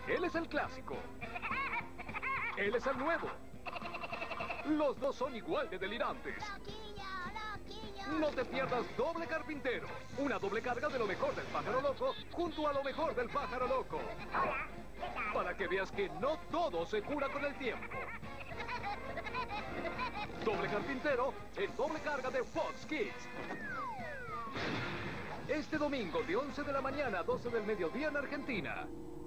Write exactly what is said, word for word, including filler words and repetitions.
Él es el clásico. Él es el nuevo. Los dos son igual de delirantes. No te pierdas Doble Carpintero. Una doble carga de lo mejor del Pájaro Loco junto a lo mejor del Pájaro Loco. Para que veas que no todo se cura con el tiempo. Doble Carpintero en doble carga de Fox Kids. Este domingo de once de la mañana a doce del mediodía en Argentina.